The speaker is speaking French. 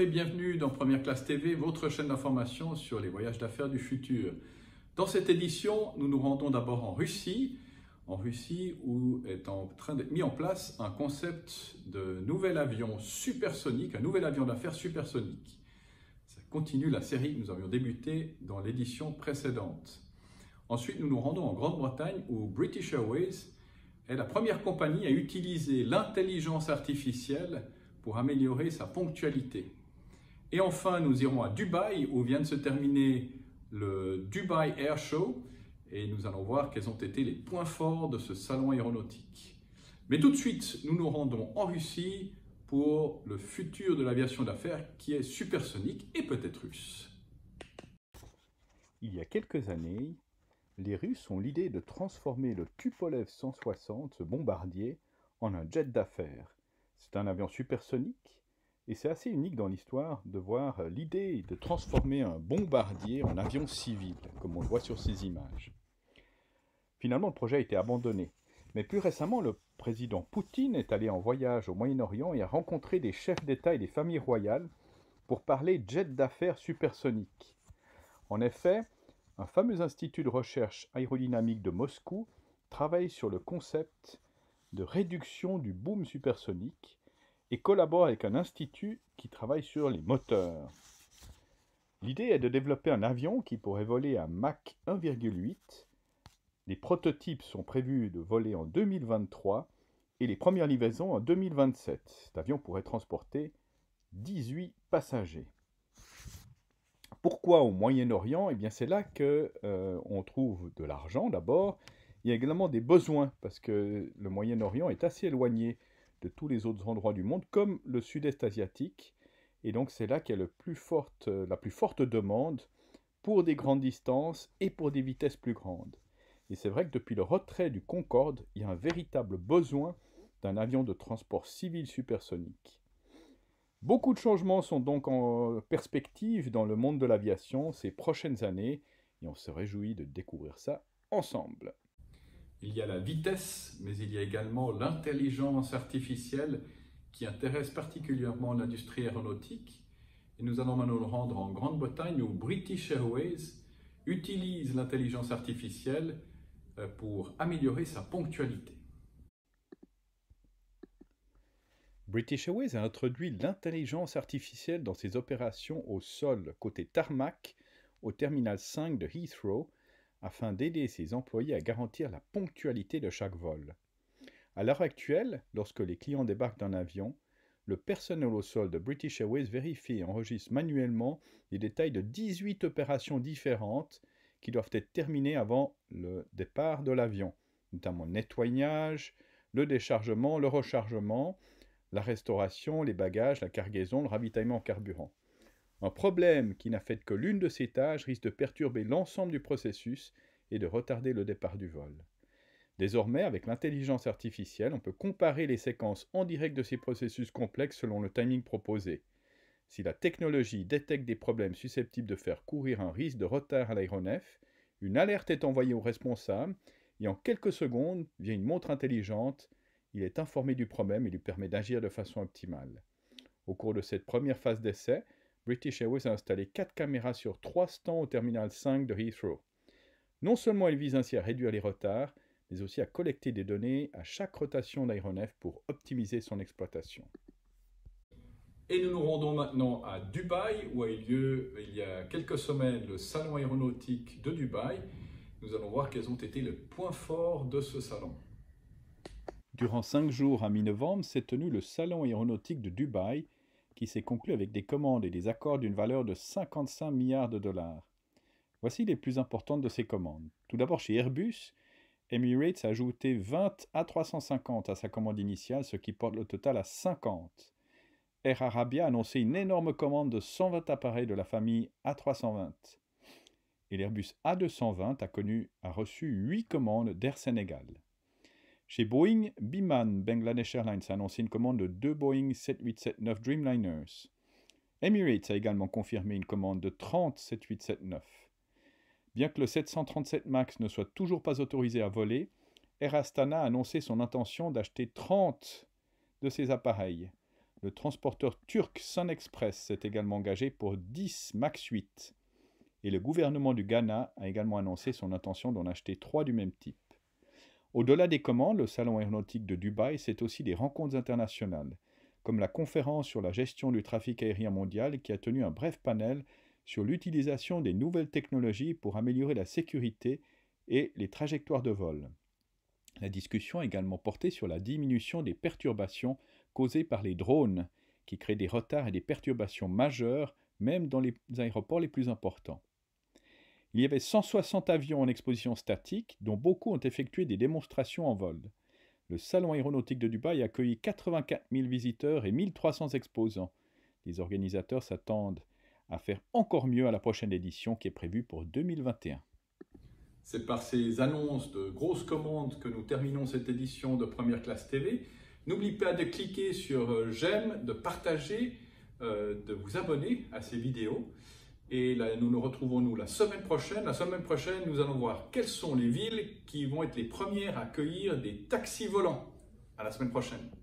et bienvenue dans Première Classe TV, votre chaîne d'information sur les voyages d'affaires du futur. Dans cette édition, nous nous rendons d'abord en Russie où est en train d'être mis en place un concept de nouvel avion supersonique, un nouvel avion d'affaires supersonique. Ça continue la série que nous avions débutée dans l'édition précédente. Ensuite, nous nous rendons en Grande-Bretagne où British Airways est la première compagnie à utiliser l'intelligence artificielle pour améliorer sa ponctualité. Et enfin, nous irons à Dubaï, où vient de se terminer le Dubai Air Show, et nous allons voir quels ont été les points forts de ce salon aéronautique. Mais tout de suite, nous nous rendons en Russie pour le futur de l'aviation d'affaires qui est supersonique et peut-être russe. Il y a quelques années, les Russes ont l'idée de transformer le Tupolev 160, ce bombardier, en un jet d'affaires. C'est un avion supersonique et c'est assez unique dans l'histoire de voir l'idée de transformer un bombardier en avion civil, comme on le voit sur ces images. Finalement, le projet a été abandonné. Mais plus récemment, le président Poutine est allé en voyage au Moyen-Orient et a rencontré des chefs d'État et des familles royales pour parler jet d'affaires supersonique. En effet, un fameux institut de recherche aérodynamique de Moscou travaille sur le concept de réduction du boom supersonique et collabore avec un institut qui travaille sur les moteurs. L'idée est de développer un avion qui pourrait voler à Mach 1,8. Les prototypes sont prévus de voler en 2023 et les premières livraisons en 2027. Cet avion pourrait transporter 18 passagers. Pourquoi au Moyen-Orient? Eh bien, c'est là qu'on trouve de l'argent d'abord. Il y a également des besoins, parce que le Moyen-Orient est assez éloigné de tous les autres endroits du monde, comme le sud-est asiatique. Et donc, c'est là qu'il y a la plus forte demande pour des grandes distances et pour des vitesses plus grandes. Et c'est vrai que depuis le retrait du Concorde, il y a un véritable besoin d'un avion de transport civil supersonique. Beaucoup de changements sont donc en perspective dans le monde de l'aviation ces prochaines années, et on se réjouit de découvrir ça ensemble. Il y a la vitesse, mais il y a également l'intelligence artificielle qui intéresse particulièrement l'industrie aéronautique. Et nous allons maintenant nous rendre en Grande-Bretagne où British Airways utilise l'intelligence artificielle pour améliorer sa ponctualité. British Airways a introduit l'intelligence artificielle dans ses opérations au sol côté tarmac au terminal 5 de Heathrow afin d'aider ses employés à garantir la ponctualité de chaque vol. À l'heure actuelle, lorsque les clients débarquent d'un avion, le personnel au sol de British Airways vérifie et enregistre manuellement les détails de 18 opérations différentes qui doivent être terminées avant le départ de l'avion, notamment le nettoyage, le déchargement, le rechargement, la restauration, les bagages, la cargaison, le ravitaillement en carburant. Un problème qui n'affecte que l'une de ces tâches risque de perturber l'ensemble du processus et de retarder le départ du vol. Désormais, avec l'intelligence artificielle, on peut comparer les séquences en direct de ces processus complexes selon le timing proposé. Si la technologie détecte des problèmes susceptibles de faire courir un risque de retard à l'aéronef, une alerte est envoyée au responsable et en quelques secondes, via une montre intelligente, il est informé du problème et lui permet d'agir de façon optimale. Au cours de cette première phase d'essai, British Airways a installé 4 caméras sur 3 stands au terminal 5 de Heathrow. Non seulement il vise ainsi à réduire les retards, mais aussi à collecter des données à chaque rotation d'aéronef pour optimiser son exploitation. Et nous nous rendons maintenant à Dubaï, où a eu lieu il y a quelques semaines le salon aéronautique de Dubaï. Nous allons voir quels ont été les points forts de ce salon. Durant 5 jours à mi-novembre s'est tenu le salon aéronautique de Dubaï, qui s'est conclu avec des commandes et des accords d'une valeur de 55 milliards de dollars. Voici les plus importantes de ces commandes. Tout d'abord chez Airbus, Emirates a ajouté 20 A350 à sa commande initiale, ce qui porte le total à 50. Air Arabia a annoncé une énorme commande de 120 appareils de la famille A320. Et l'Airbus A220 a reçu 8 commandes d'Air Sénégal. Chez Boeing, Biman Bangladesh Airlines a annoncé une commande de 2 Boeing 7879 Dreamliners. Emirates a également confirmé une commande de 30 7879. Bien que le 737 MAX ne soit toujours pas autorisé à voler, Air Astana a annoncé son intention d'acheter 30 de ces appareils. Le transporteur turc Sun Express s'est également engagé pour 10 MAX 8. Et le gouvernement du Ghana a également annoncé son intention d'en acheter 3 du même type. Au-delà des commandes, le Salon aéronautique de Dubaï, c'est aussi des rencontres internationales, comme la conférence sur la gestion du trafic aérien mondial qui a tenu un bref panel sur l'utilisation des nouvelles technologies pour améliorer la sécurité et les trajectoires de vol. La discussion a également porté sur la diminution des perturbations causées par les drones, qui créent des retards et des perturbations majeures, même dans les aéroports les plus importants. Il y avait 160 avions en exposition statique, dont beaucoup ont effectué des démonstrations en vol. Le Salon aéronautique de Dubaï a accueilli 84 000 visiteurs et 1300 exposants. Les organisateurs s'attendent à faire encore mieux à la prochaine édition qui est prévue pour 2021. C'est par ces annonces de grosses commandes que nous terminons cette édition de Première Classe TV. N'oubliez pas de cliquer sur j'aime, de partager, de vous abonner à ces vidéos. Et là, nous retrouvons la semaine prochaine. La semaine prochaine, nous allons voir quelles sont les villes qui vont être les premières à accueillir des taxis volants. À la semaine prochaine.